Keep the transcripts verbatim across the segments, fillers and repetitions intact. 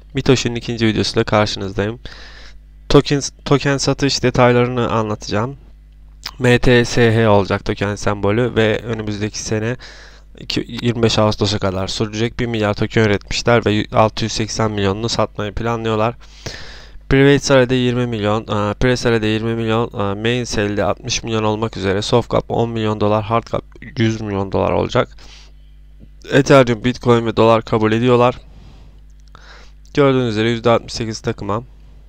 Mitoş'un ikinci videosuyla karşınızdayım. Token, token satış detaylarını anlatacağım. M T S H olacak token sembolü ve önümüzdeki sene yirmi beş Ağustos'a kadar sürecek. bir milyar token üretmişler ve altı yüz seksen milyonunu satmayı planlıyorlar. Private Sale'de yirmi milyon, Pre-Sale'de yirmi milyon, Main Sale'de altmış milyon olmak üzere soft cap on milyon dolar, hard cap yüz milyon dolar olacak. Ethereum, Bitcoin ve dolar kabul ediyorlar. Gördüğünüz üzere yüzde altmış sekiz takıma,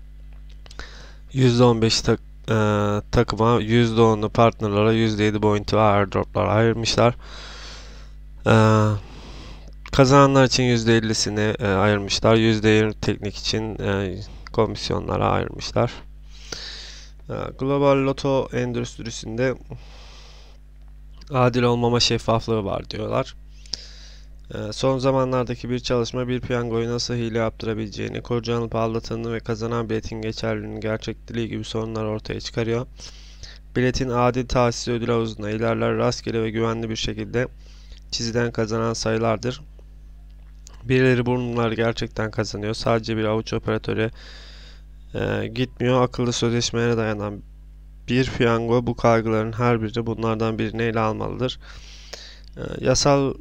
yüzde on beş tak, e, takıma, yüzde onu partnerlara, yüzde yedi bounty ve airdroplara ayırmışlar. E, kazananlar için yüzde ellisini e, ayırmışlar. yüzde yirmi teknik için e, komisyonlara ayırmışlar. E, global loto endüstrisinde adil olmama şeffaflığı var diyorlar. Son zamanlardaki bir çalışma bir piyangoyu nasıl hile yaptırabileceğini, kurcalanıp aldatıldığını ve kazanan biletin geçerliliğinin gerçekliği gibi sorunlar ortaya çıkarıyor. Biletin adil tahsis ödül havuzuna ilerler, rastgele ve güvenli bir şekilde çizilen kazanan sayılardır. Birileri bunlar gerçekten kazanıyor. Sadece bir avuç operatöre e, gitmiyor. Akıllı sözleşmeye dayanan bir piyango bu kaygıların her biri bunlardan birini ele almalıdır. E, yasal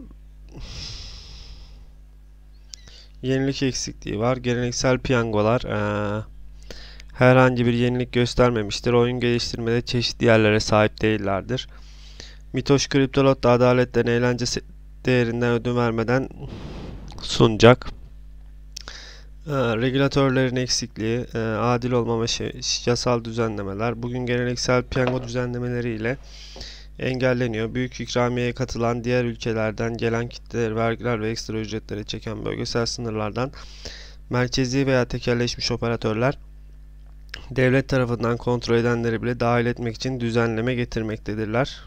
yenilik eksikliği var. Geleneksel piyangolar ee, herhangi bir yenilik göstermemiştir. Oyun geliştirmede çeşitli yerlere sahip değillerdir. Mitoş Kriptolot da adaletten eğlence değerinden ödün vermeden sunacak. Ee, regülatörlerin eksikliği, e, adil olmama şey, yasal düzenlemeler. Bugün geleneksel piyango düzenlemeleri ile engelleniyor. Büyük ikramiyeye katılan diğer ülkelerden gelen kitleler, vergiler ve ekstra ücretleri çeken bölgesel sınırlardan merkezi veya tekelleşmiş operatörler devlet tarafından kontrol edenleri bile dahil etmek için düzenleme getirmektedirler.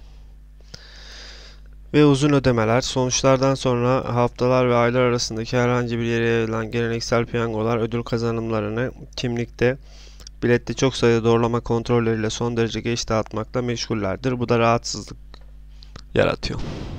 Ve uzun ödemeler. Sonuçlardan sonra haftalar ve aylar arasındaki herhangi bir yere yayılan geleneksel piyangolar ödül kazanımlarını kimlikte, bilette çok sayıda doğrulama kontrolleriyle son derece geç dağıtmakla meşgullerdir. Bu da rahatsızlık yaratıyor.